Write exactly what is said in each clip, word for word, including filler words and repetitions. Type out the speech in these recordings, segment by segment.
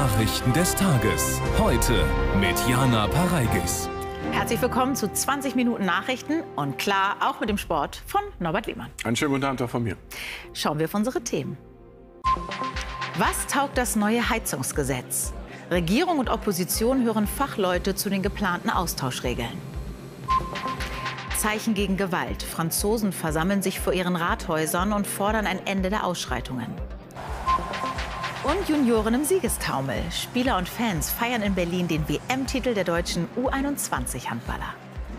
Nachrichten des Tages. Heute mit Jana Pareigis. Herzlich willkommen zu zwanzig Minuten Nachrichten und klar auch mit dem Sport von Norbert Lehmann. Einen schönen guten Abend auch von mir. Schauen wir auf unsere Themen. Was taugt das neue Heizungsgesetz? Regierung und Opposition hören Fachleute zu den geplanten Austauschregeln. Zeichen gegen Gewalt. Franzosen versammeln sich vor ihren Rathäusern und fordern ein Ende der Ausschreitungen. Und Junioren im Siegestaumel. Spieler und Fans feiern in Berlin den W M-Titel der deutschen U einundzwanzig-Handballer.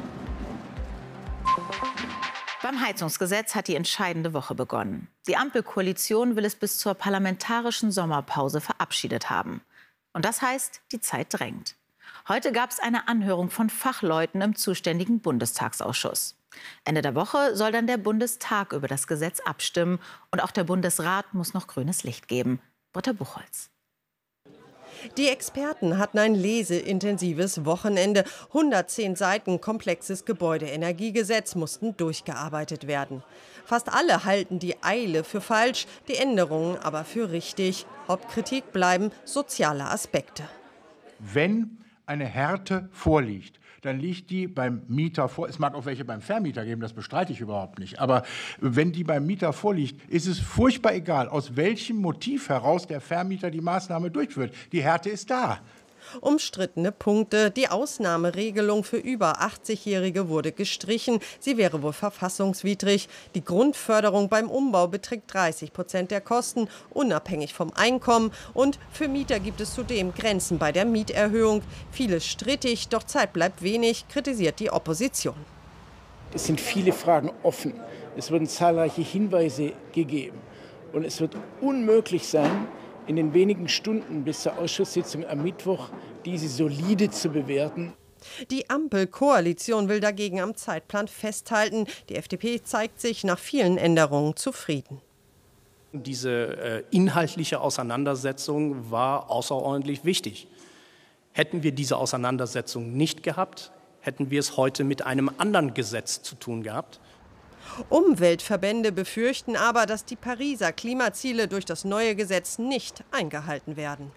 Beim Heizungsgesetz hat die entscheidende Woche begonnen. Die Ampelkoalition will es bis zur parlamentarischen Sommerpause verabschiedet haben. Und das heißt, die Zeit drängt. Heute gab es eine Anhörung von Fachleuten im zuständigen Bundestagsausschuss. Ende der Woche soll dann der Bundestag über das Gesetz abstimmen. Und auch der Bundesrat muss noch grünes Licht geben. Britta Buchholz. Die Experten hatten ein leseintensives Wochenende. hundertzehn Seiten komplexes Gebäudeenergiegesetz mussten durchgearbeitet werden. Fast alle halten die Eile für falsch, die Änderungen aber für richtig. Hauptkritik bleiben soziale Aspekte. Wenn eine Härte vorliegt, dann liegt die beim Mieter vor. Es mag auch welche beim Vermieter geben, das bestreite ich überhaupt nicht. Aber wenn die beim Mieter vorliegt, ist es furchtbar egal, aus welchem Motiv heraus der Vermieter die Maßnahme durchführt. Die Härte ist da. Umstrittene Punkte. Die Ausnahmeregelung für über achtzig-Jährige wurde gestrichen. Sie wäre wohl verfassungswidrig. Die Grundförderung beim Umbau beträgt dreißig Prozent der Kosten, unabhängig vom Einkommen. Und für Mieter gibt es zudem Grenzen bei der Mieterhöhung. Vieles strittig, doch Zeit bleibt wenig, kritisiert die Opposition. Es sind viele Fragen offen. Es wurden zahlreiche Hinweise gegeben. Und es wird unmöglich sein, in den wenigen Stunden bis zur Ausschusssitzung am Mittwoch diese solide zu bewerten. Die Ampelkoalition will dagegen am Zeitplan festhalten. Die F D P zeigt sich nach vielen Änderungen zufrieden. Diese äh, inhaltliche Auseinandersetzung war außerordentlich wichtig. Hätten wir diese Auseinandersetzung nicht gehabt, hätten wir es heute mit einem anderen Gesetz zu tun gehabt. Umweltverbände befürchten aber, dass die Pariser Klimaziele durch das neue Gesetz nicht eingehalten werden.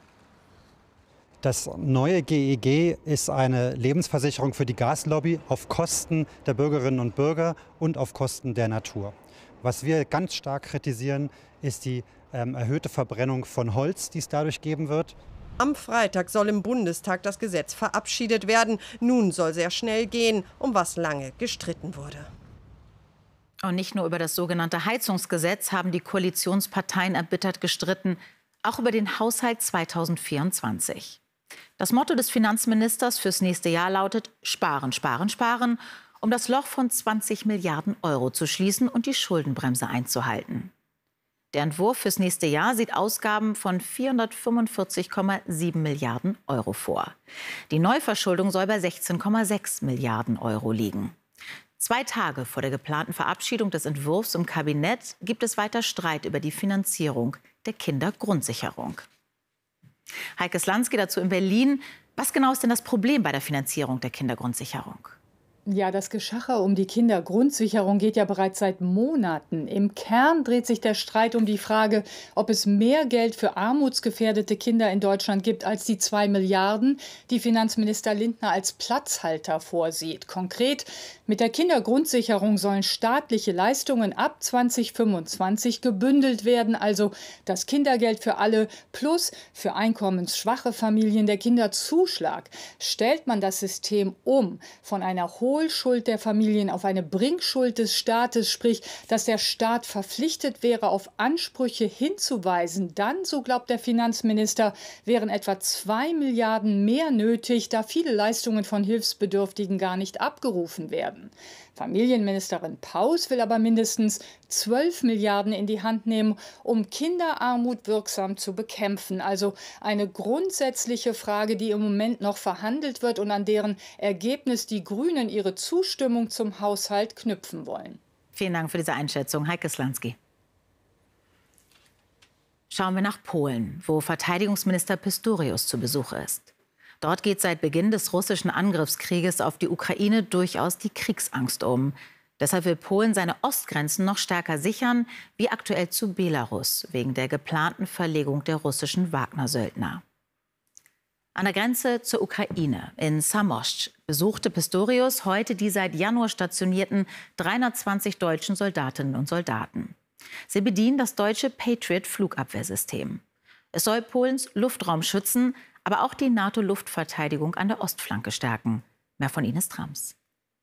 Das neue G E G ist eine Lebensversicherung für die Gaslobby auf Kosten der Bürgerinnen und Bürger und auf Kosten der Natur. Was wir ganz stark kritisieren, ist die ähm, erhöhte Verbrennung von Holz, die es dadurch geben wird. Am Freitag soll im Bundestag das Gesetz verabschiedet werden. Nun soll sehr schnell gehen, um was lange gestritten wurde. Und nicht nur über das sogenannte Heizungsgesetz haben die Koalitionsparteien erbittert gestritten, auch über den Haushalt zweitausendvierundzwanzig. Das Motto des Finanzministers fürs nächste Jahr lautet: Sparen, sparen, sparen, um das Loch von zwanzig Milliarden Euro zu schließen und die Schuldenbremse einzuhalten. Der Entwurf fürs nächste Jahr sieht Ausgaben von vierhundertfünfundvierzig Komma sieben Milliarden Euro vor. Die Neuverschuldung soll bei sechzehn Komma sechs Milliarden Euro liegen. Zwei Tage vor der geplanten Verabschiedung des Entwurfs im Kabinett gibt es weiter Streit über die Finanzierung der Kindergrundsicherung. Heike Slansky dazu in Berlin. Was genau ist denn das Problem bei der Finanzierung der Kindergrundsicherung? Ja, das Geschacher um die Kindergrundsicherung geht ja bereits seit Monaten. Im Kern dreht sich der Streit um die Frage, ob es mehr Geld für armutsgefährdete Kinder in Deutschland gibt als die zwei Milliarden, die Finanzminister Lindner als Platzhalter vorsieht. Konkret, mit der Kindergrundsicherung sollen staatliche Leistungen ab zweitausendfünfundzwanzig gebündelt werden, also das Kindergeld für alle plus für einkommensschwache Familien der Kinderzuschlag. Stellt man das System um von einer hohen Schuld der Familien auf eine Bringschuld des Staates, sprich, dass der Staat verpflichtet wäre, auf Ansprüche hinzuweisen, dann, so glaubt der Finanzminister, wären etwa zwei Milliarden mehr nötig, da viele Leistungen von Hilfsbedürftigen gar nicht abgerufen werden. Familienministerin Paus will aber mindestens zwölf Milliarden in die Hand nehmen, um Kinderarmut wirksam zu bekämpfen. Also eine grundsätzliche Frage, die im Moment noch verhandelt wird und an deren Ergebnis die Grünen ihre Zustimmung zum Haushalt knüpfen wollen. Vielen Dank für diese Einschätzung, Heike Slansky. Schauen wir nach Polen, wo Verteidigungsminister Pistorius zu Besuch ist. Dort geht seit Beginn des russischen Angriffskrieges auf die Ukraine durchaus die Kriegsangst um. Deshalb will Polen seine Ostgrenzen noch stärker sichern, wie aktuell zu Belarus, wegen der geplanten Verlegung der russischen Wagner-Söldner. An der Grenze zur Ukraine in Samoschd besuchte Pistorius heute die seit Januar stationierten dreihundertzwanzig deutschen Soldatinnen und Soldaten. Sie bedienen das deutsche Patriot-Flugabwehrsystem. Es soll Polens Luftraum schützen, aber auch die NATO-Luftverteidigung an der Ostflanke stärken. Mehr von Ines Trams.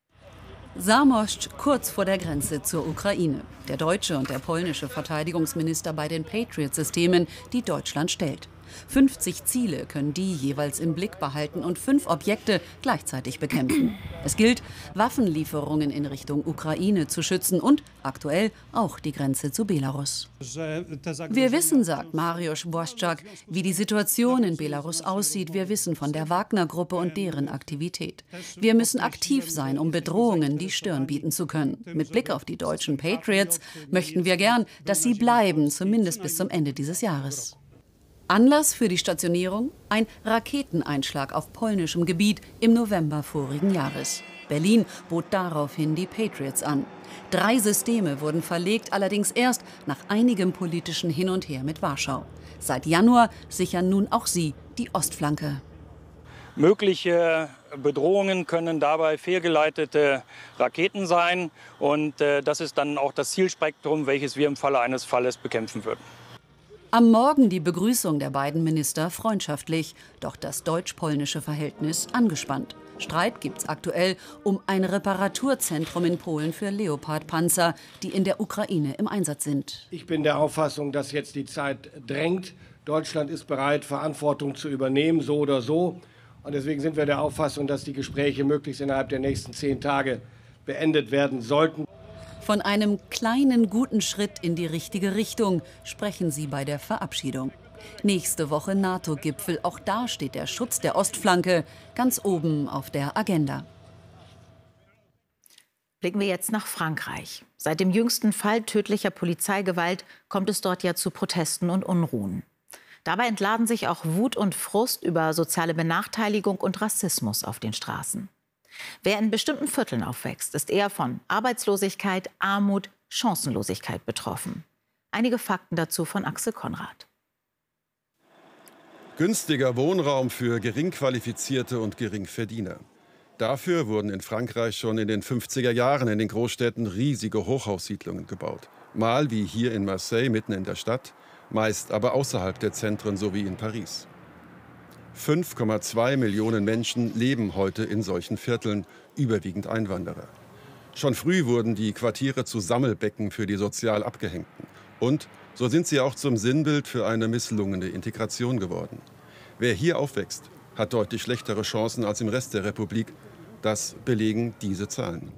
Samoschd, kurz vor der Grenze zur Ukraine. Der deutsche und der polnische Verteidigungsminister bei den Patriot-Systemen, die Deutschland stellt. fünfzig Ziele können die jeweils im Blick behalten und fünf Objekte gleichzeitig bekämpfen. Es gilt, Waffenlieferungen in Richtung Ukraine zu schützen und aktuell auch die Grenze zu Belarus. Wir wissen, sagt Mariusz Błaszczak, wie die Situation in Belarus aussieht. Wir wissen von der Wagner-Gruppe und deren Aktivität. Wir müssen aktiv sein, um Bedrohungen die Stirn bieten zu können. Mit Blick auf die deutschen Patriots möchten wir gern, dass sie bleiben, zumindest bis zum Ende dieses Jahres. Anlass für die Stationierung? Ein Raketeneinschlag auf polnischem Gebiet im November vorigen Jahres. Berlin bot daraufhin die Patriots an. Drei Systeme wurden verlegt, allerdings erst nach einigem politischen Hin und Her mit Warschau. Seit Januar sichern nun auch sie die Ostflanke. Mögliche Bedrohungen können dabei fehlgeleitete Raketen sein. Und äh, das ist dann auch das Zielspektrum, welches wir im Falle eines Falles bekämpfen würden. Am Morgen die Begrüßung der beiden Minister freundschaftlich, doch das deutsch-polnische Verhältnis angespannt. Streit gibt's aktuell um ein Reparaturzentrum in Polen für Leopard-Panzer, die in der Ukraine im Einsatz sind. Ich bin der Auffassung, dass jetzt die Zeit drängt. Deutschland ist bereit, Verantwortung zu übernehmen, so oder so. Und deswegen sind wir der Auffassung, dass die Gespräche möglichst innerhalb der nächsten zehn Tage beendet werden sollten. Von einem kleinen guten Schritt in die richtige Richtung sprechen sie bei der Verabschiedung. Nächste Woche NATO-Gipfel. Auch da steht der Schutz der Ostflanke ganz oben auf der Agenda. Blicken wir jetzt nach Frankreich. Seit dem jüngsten Fall tödlicher Polizeigewalt kommt es dort ja zu Protesten und Unruhen. Dabei entladen sich auch Wut und Frust über soziale Benachteiligung und Rassismus auf den Straßen. Wer in bestimmten Vierteln aufwächst, ist eher von Arbeitslosigkeit, Armut, Chancenlosigkeit betroffen. Einige Fakten dazu von Axel Konrad. Günstiger Wohnraum für Geringqualifizierte und Geringverdiener. Dafür wurden in Frankreich schon in den fünfziger Jahren in den Großstädten riesige Hochhaussiedlungen gebaut. Mal wie hier in Marseille mitten in der Stadt, meist aber außerhalb der Zentren, so wie in Paris. fünf Komma zwei Millionen Menschen leben heute in solchen Vierteln, überwiegend Einwanderer. Schon früh wurden die Quartiere zu Sammelbecken für die sozial Abgehängten. Und so sind sie auch zum Sinnbild für eine misslungene Integration geworden. Wer hier aufwächst, hat deutlich schlechtere Chancen als im Rest der Republik. Das belegen diese Zahlen.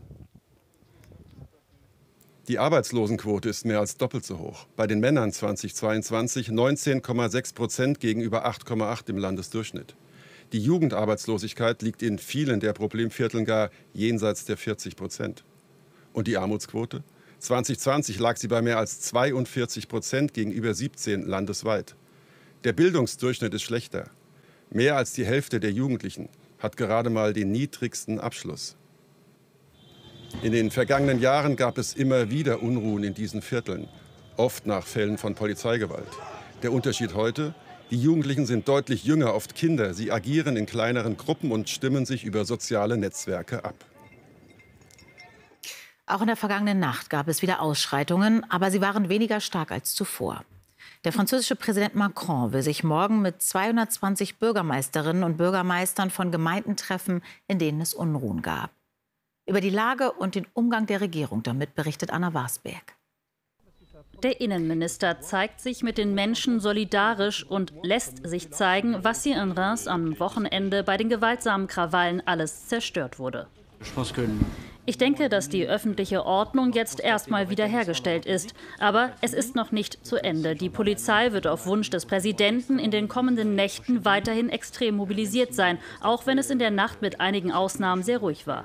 Die Arbeitslosenquote ist mehr als doppelt so hoch. Bei den Männern zweitausendzweiundzwanzig neunzehn Komma sechs Prozent gegenüber acht Komma acht im Landesdurchschnitt. Die Jugendarbeitslosigkeit liegt in vielen der Problemvierteln gar jenseits der vierzig Prozent. Und die Armutsquote? zweitausendzwanzig lag sie bei mehr als zweiundvierzig Prozent gegenüber siebzehn landesweit. Der Bildungsdurchschnitt ist schlechter. Mehr als die Hälfte der Jugendlichen hat gerade mal den niedrigsten Abschluss. In den vergangenen Jahren gab es immer wieder Unruhen in diesen Vierteln, oft nach Fällen von Polizeigewalt. Der Unterschied heute? Die Jugendlichen sind deutlich jünger, oft Kinder. Sie agieren in kleineren Gruppen und stimmen sich über soziale Netzwerke ab. Auch in der vergangenen Nacht gab es wieder Ausschreitungen, aber sie waren weniger stark als zuvor. Der französische Präsident Macron will sich morgen mit zweihundertzwanzig Bürgermeisterinnen und Bürgermeistern von Gemeinden treffen, in denen es Unruhen gab. Über die Lage und den Umgang der Regierung damit berichtet Anna Warsberg. Der Innenminister zeigt sich mit den Menschen solidarisch und lässt sich zeigen, was hier in Reims am Wochenende bei den gewaltsamen Krawallen alles zerstört wurde. Ich denke, dass die öffentliche Ordnung jetzt erstmal wiederhergestellt ist. Aber es ist noch nicht zu Ende. Die Polizei wird auf Wunsch des Präsidenten in den kommenden Nächten weiterhin extrem mobilisiert sein, auch wenn es in der Nacht mit einigen Ausnahmen sehr ruhig war.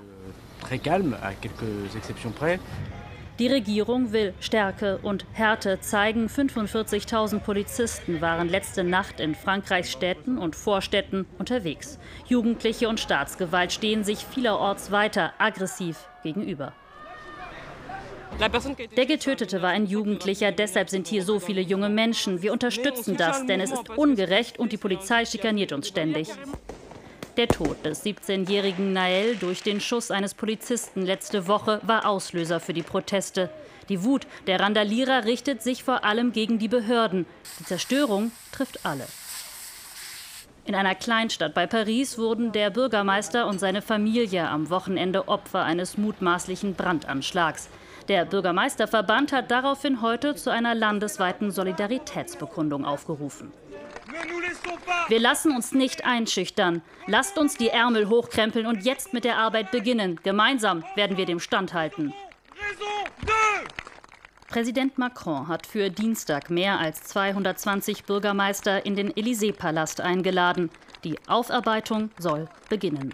Die Regierung will Stärke und Härte zeigen. fünfundvierzigtausend Polizisten waren letzte Nacht in Frankreichs Städten und Vorstädten unterwegs. Jugendliche und Staatsgewalt stehen sich vielerorts weiter aggressiv gegenüber. Der Getötete war ein Jugendlicher, deshalb sind hier so viele junge Menschen. Wir unterstützen das, denn es ist ungerecht und die Polizei schikaniert uns ständig. Der Tod des siebzehnjährigen Nael durch den Schuss eines Polizisten letzte Woche war Auslöser für die Proteste. Die Wut der Randalierer richtet sich vor allem gegen die Behörden. Die Zerstörung trifft alle. In einer Kleinstadt bei Paris wurden der Bürgermeister und seine Familie am Wochenende Opfer eines mutmaßlichen Brandanschlags. Der Bürgermeisterverband hat daraufhin heute zu einer landesweiten Solidaritätsbekundung aufgerufen. Wir lassen uns nicht einschüchtern. Lasst uns die Ärmel hochkrempeln und jetzt mit der Arbeit beginnen. Gemeinsam werden wir dem standhalten. Präsident Macron hat für Dienstag mehr als zweihundertzwanzig Bürgermeister in den Élysée-Palast eingeladen. Die Aufarbeitung soll beginnen.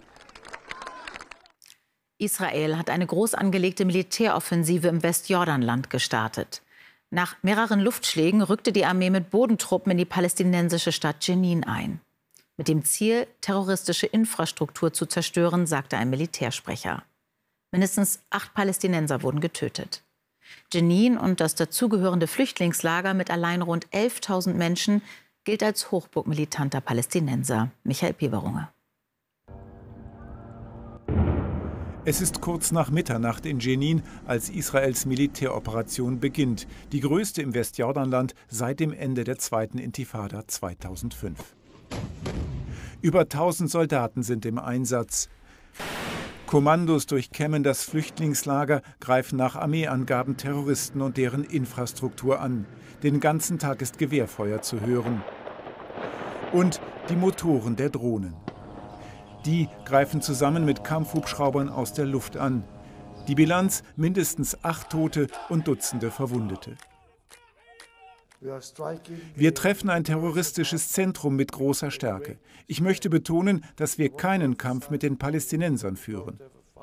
Israel hat eine groß angelegte Militäroffensive im Westjordanland gestartet. Nach mehreren Luftschlägen rückte die Armee mit Bodentruppen in die palästinensische Stadt Jenin ein. Mit dem Ziel, terroristische Infrastruktur zu zerstören, sagte ein Militärsprecher. Mindestens acht Palästinenser wurden getötet. Jenin und das dazugehörende Flüchtlingslager mit allein rund elftausend Menschen gilt als Hochburg militanter Palästinenser. Michael Pieberunge. Es ist kurz nach Mitternacht in Jenin, als Israels Militäroperation beginnt. Die größte im Westjordanland seit dem Ende der zweiten Intifada zweitausendfünf. Über tausend Soldaten sind im Einsatz. Kommandos durchkämmen das Flüchtlingslager, greifen nach Armeeangaben Terroristen und deren Infrastruktur an. Den ganzen Tag ist Gewehrfeuer zu hören. Und die Motoren der Drohnen. Die greifen zusammen mit Kampfhubschraubern aus der Luft an. Die Bilanz: mindestens acht Tote und Dutzende Verwundete. Wir treffen ein terroristisches Zentrum mit großer Stärke. Ich möchte betonen, dass wir keinen Kampf mit den Palästinensern führen.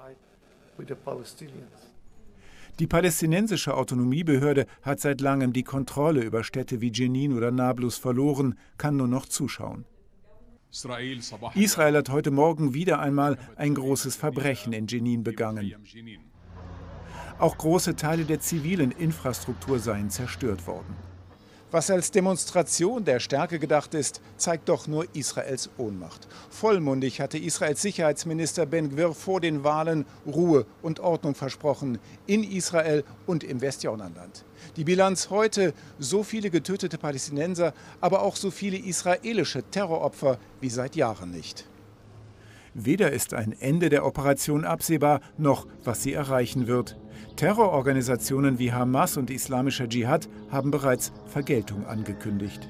Die palästinensische Autonomiebehörde hat seit langem die Kontrolle über Städte wie Jenin oder Nablus verloren, kann nur noch zuschauen. Israel hat heute Morgen wieder einmal ein großes Verbrechen in Jenin begangen. Auch große Teile der zivilen Infrastruktur seien zerstört worden. Was als Demonstration der Stärke gedacht ist, zeigt doch nur Israels Ohnmacht. Vollmundig hatte Israels Sicherheitsminister Ben-Gvir vor den Wahlen Ruhe und Ordnung versprochen, in Israel und im Westjordanland. Die Bilanz heute: so viele getötete Palästinenser, aber auch so viele israelische Terroropfer wie seit Jahren nicht. Weder ist ein Ende der Operation absehbar, noch was sie erreichen wird. Terrororganisationen wie Hamas und Islamischer Dschihad haben bereits Vergeltung angekündigt.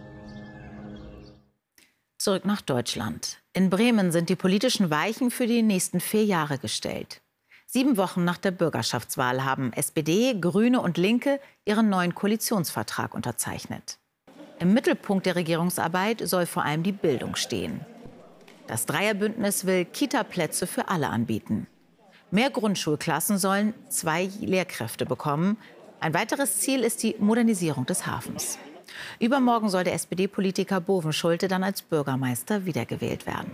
Zurück nach Deutschland. In Bremen sind die politischen Weichen für die nächsten vier Jahre gestellt. Sieben Wochen nach der Bürgerschaftswahl haben S P D, Grüne und Linke ihren neuen Koalitionsvertrag unterzeichnet. Im Mittelpunkt der Regierungsarbeit soll vor allem die Bildung stehen. Das Dreierbündnis will Kita-Plätze für alle anbieten. Mehr Grundschulklassen sollen zwei Lehrkräfte bekommen. Ein weiteres Ziel ist die Modernisierung des Hafens. Übermorgen soll der S P D-Politiker Bovenschulte dann als Bürgermeister wiedergewählt werden.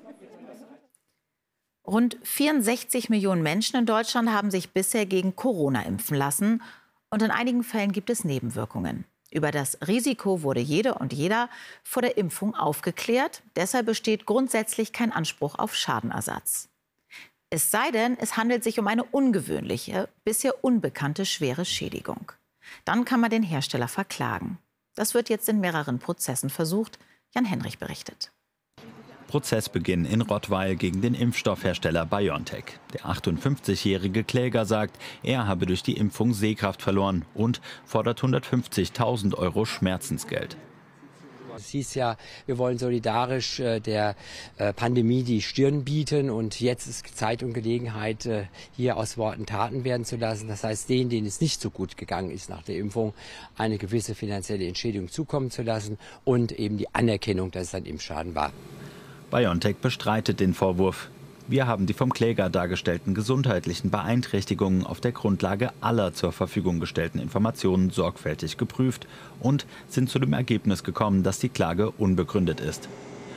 Rund vierundsechzig Millionen Menschen in Deutschland haben sich bisher gegen Corona impfen lassen. Und in einigen Fällen gibt es Nebenwirkungen. Über das Risiko wurde jede und jeder vor der Impfung aufgeklärt. Deshalb besteht grundsätzlich kein Anspruch auf Schadenersatz. Es sei denn, es handelt sich um eine ungewöhnliche, bisher unbekannte schwere Schädigung. Dann kann man den Hersteller verklagen. Das wird jetzt in mehreren Prozessen versucht. Jan Henrich berichtet. Prozessbeginn in Rottweil gegen den Impfstoffhersteller BioNTech. Der achtundfünfzigjährige Kläger sagt, er habe durch die Impfung Sehkraft verloren und fordert hundertfünfzigtausend Euro Schmerzensgeld. Es hieß ja, wir wollen solidarisch äh, der äh, Pandemie die Stirn bieten, und jetzt ist Zeit und Gelegenheit, äh, hier aus Worten Taten werden zu lassen. Das heißt, denen, denen es nicht so gut gegangen ist nach der Impfung, eine gewisse finanzielle Entschädigung zukommen zu lassen und eben die Anerkennung, dass es ein Impfschaden war. BioNTech bestreitet den Vorwurf. Wir haben die vom Kläger dargestellten gesundheitlichen Beeinträchtigungen auf der Grundlage aller zur Verfügung gestellten Informationen sorgfältig geprüft und sind zu dem Ergebnis gekommen, dass die Klage unbegründet ist.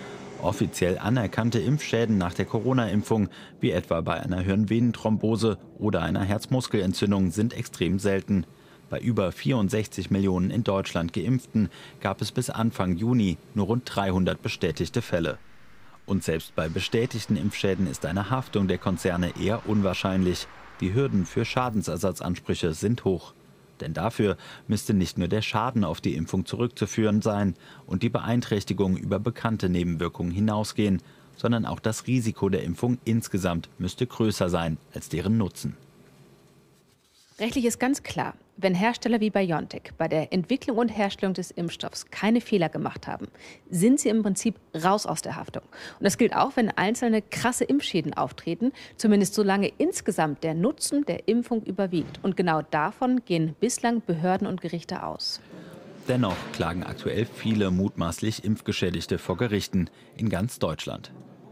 Offiziell anerkannte Impfschäden nach der Corona-Impfung, wie etwa bei einer Hirnvenenthrombose oder einer Herzmuskelentzündung, sind extrem selten. Bei über vierundsechzig Millionen in Deutschland Geimpften gab es bis Anfang Juni nur rund dreihundert bestätigte Fälle. Und selbst bei bestätigten Impfschäden ist eine Haftung der Konzerne eher unwahrscheinlich. Die Hürden für Schadensersatzansprüche sind hoch. Denn dafür müsste nicht nur der Schaden auf die Impfung zurückzuführen sein und die Beeinträchtigungen über bekannte Nebenwirkungen hinausgehen, sondern auch das Risiko der Impfung insgesamt müsste größer sein als deren Nutzen. Rechtlich ist ganz klar, wenn Hersteller wie BioNTech bei der Entwicklung und Herstellung des Impfstoffs keine Fehler gemacht haben, sind sie im Prinzip raus aus der Haftung. Und das gilt auch, wenn einzelne krasse Impfschäden auftreten, zumindest solange insgesamt der Nutzen der Impfung überwiegt. Und genau davon gehen bislang Behörden und Gerichte aus. Dennoch klagen aktuell viele mutmaßlich Impfgeschädigte vor Gerichten in ganz Deutschland.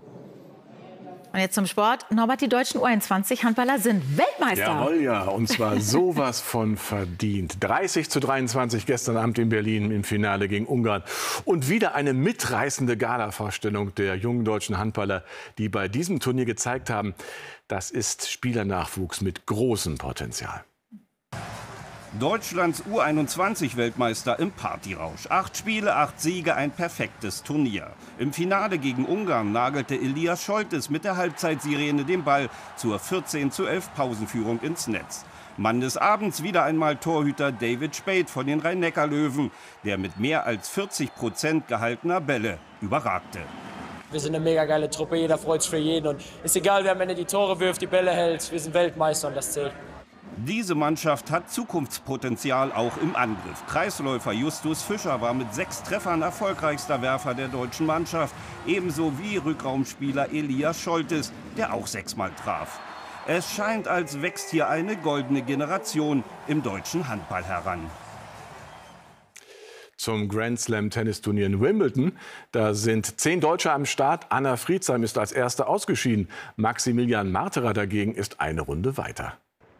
Und jetzt zum Sport. Norbert, die deutschen U einundzwanzig-Handballer sind Weltmeister. Jawohl, ja. Und zwar sowas von verdient. dreißig zu dreiundzwanzig gestern Abend in Berlin im Finale gegen Ungarn. Und wieder eine mitreißende Gala-Vorstellung der jungen deutschen Handballer, die bei diesem Turnier gezeigt haben, das ist Spielernachwuchs mit großem Potenzial. Deutschlands U einundzwanzig-Weltmeister im Partyrausch. Acht Spiele, acht Siege, ein perfektes Turnier. Im Finale gegen Ungarn nagelte Elias Scholtes mit der Halbzeitsirene den Ball zur vierzehn zu elf Pausenführung ins Netz. Mann des Abends wieder einmal Torhüter David Speth von den Rhein-Neckar-Löwen, der mit mehr als vierzig Prozent gehaltener Bälle überragte. Wir sind eine mega geile Truppe, jeder freut sich für jeden. Und ist egal, wer am Ende die Tore wirft, die Bälle hält. Wir sind Weltmeister und das zählt. Diese Mannschaft hat Zukunftspotenzial auch im Angriff. Kreisläufer Justus Fischer war mit sechs Treffern erfolgreichster Werfer der deutschen Mannschaft. Ebenso wie Rückraumspieler Elias Scholtes, der auch sechsmal traf. Es scheint, als wächst hier eine goldene Generation im deutschen Handball heran. Zum Grand Slam Tennisturnier in Wimbledon. Da sind zehn Deutsche am Start. Anna Friedsheim ist als Erste ausgeschieden. Maximilian Marterer dagegen ist eine Runde weiter.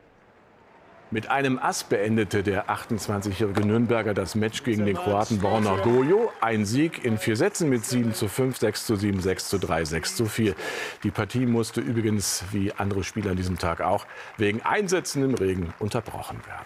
Mit einem Ass beendete der achtundzwanzigjährige Nürnberger das Match gegen den Kroaten Borna Gojo. Ein Sieg in vier Sätzen mit sieben zu fünf, sechs zu sieben, sechs zu drei, sechs zu vier. Die Partie musste übrigens, wie andere Spieler an diesem Tag auch, wegen Einsätzen im Regen unterbrochen werden.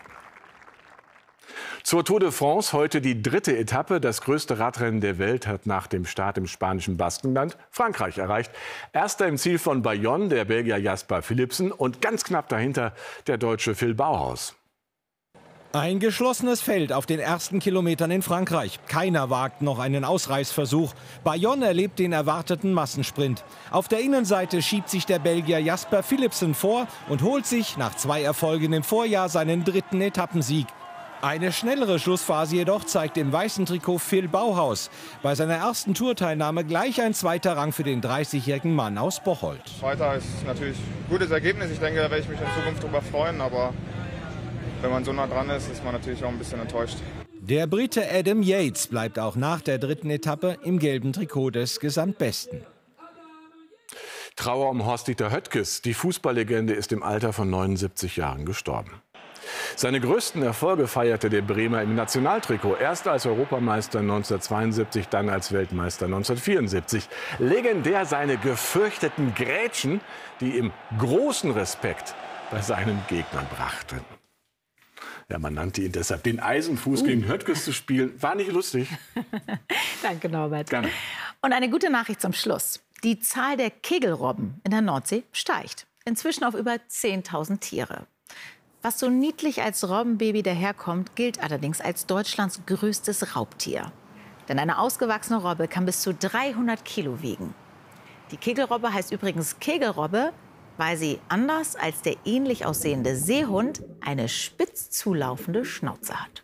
Zur Tour de France heute die dritte Etappe. Das größte Radrennen der Welt hat nach dem Start im spanischen Baskenland Frankreich erreicht. Erster im Ziel von Bayonne der Belgier Jasper Philipsen und ganz knapp dahinter der Deutsche Phil Bauhaus. Ein geschlossenes Feld auf den ersten Kilometern in Frankreich. Keiner wagt noch einen Ausreißversuch. Bayonne erlebt den erwarteten Massensprint. Auf der Innenseite schiebt sich der Belgier Jasper Philipsen vor und holt sich nach zwei Erfolgen im Vorjahr seinen dritten Etappensieg. Eine schnellere Schlussphase jedoch zeigt im weißen Trikot Phil Bauhaus. Bei seiner ersten Tourteilnahme gleich ein zweiter Rang für den dreißigjährigen Mann aus Bocholt. Zweiter ist natürlich ein gutes Ergebnis. Ich denke, da werde ich mich in Zukunft drüber freuen. Aber wenn man so nah dran ist, ist man natürlich auch ein bisschen enttäuscht. Der Brite Adam Yates bleibt auch nach der dritten Etappe im gelben Trikot des Gesamtbesten. Trauer um Horst-Dieter Höttges. Die Fußballlegende ist im Alter von neunundsiebzig Jahren gestorben. Seine größten Erfolge feierte der Bremer im Nationaltrikot. Erst als Europameister neunzehnhundertzweiundsiebzig, dann als Weltmeister neunzehnhundertvierundsiebzig. Legendär seine gefürchteten Grätschen, die ihm großen Respekt bei seinen Gegnern brachten. Ja, man nannte ihn deshalb den Eisenfuß. Uh. Gegen Höttges zu spielen, war nicht lustig. Danke, Norbert. Gerne. Und eine gute Nachricht zum Schluss. Die Zahl der Kegelrobben in der Nordsee steigt. Inzwischen auf über zehntausend Tiere. Was so niedlich als Robbenbaby daherkommt, gilt allerdings als Deutschlands größtes Raubtier. Denn eine ausgewachsene Robbe kann bis zu dreihundert Kilo wiegen. Die Kegelrobbe heißt übrigens Kegelrobbe, weil sie anders als der ähnlich aussehende Seehund eine spitz zulaufende Schnauze hat.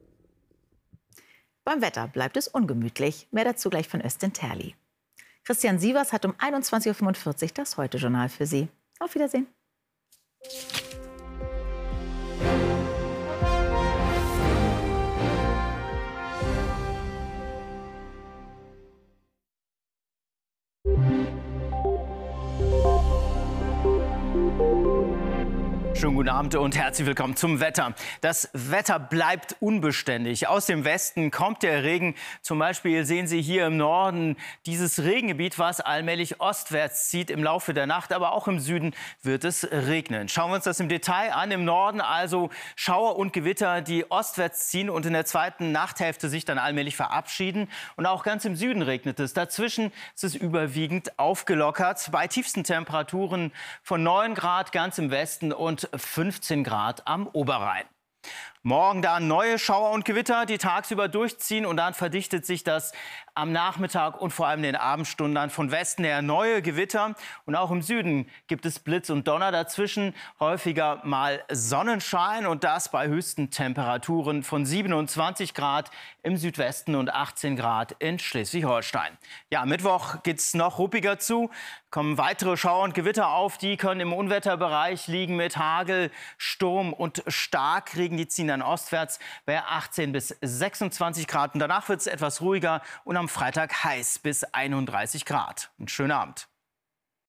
Beim Wetter bleibt es ungemütlich. Mehr dazu gleich von Östin Terli. Christian Sievers hat um einundzwanzig Uhr fünfundvierzig das Heute-Journal für Sie. Auf Wiedersehen. Schönen guten Guten Abend und herzlich willkommen zum Wetter. Das Wetter bleibt unbeständig. Aus dem Westen kommt der Regen. Zum Beispiel sehen Sie hier im Norden dieses Regengebiet, was allmählich ostwärts zieht im Laufe der Nacht. Aber auch im Süden wird es regnen. Schauen wir uns das im Detail an. Im Norden also Schauer und Gewitter, die ostwärts ziehen und in der zweiten Nachthälfte sich dann allmählich verabschieden. Und auch ganz im Süden regnet es. Dazwischen ist es überwiegend aufgelockert. Bei tiefsten Temperaturen von neun Grad ganz im Westen und fünfzehn Grad am Oberrhein. Morgen dann neue Schauer und Gewitter, die tagsüber durchziehen, und dann verdichtet sich das am Nachmittag und vor allem in den Abendstunden dann von Westen her neue Gewitter. Und auch im Süden gibt es Blitz und Donner, dazwischen häufiger mal Sonnenschein, und das bei höchsten Temperaturen von siebenundzwanzig Grad im Südwesten und achtzehn Grad in Schleswig-Holstein. Ja, am Mittwoch geht es noch ruppiger zu. Kommen weitere Schauer und Gewitter auf. Die können im Unwetterbereich liegen mit Hagel, Sturm und Starkregen. Die ziehen dann ostwärts bei achtzehn bis sechsundzwanzig Grad. Und danach wird es etwas ruhiger und am Freitag heiß bis einunddreißig Grad. Einen schönen Abend.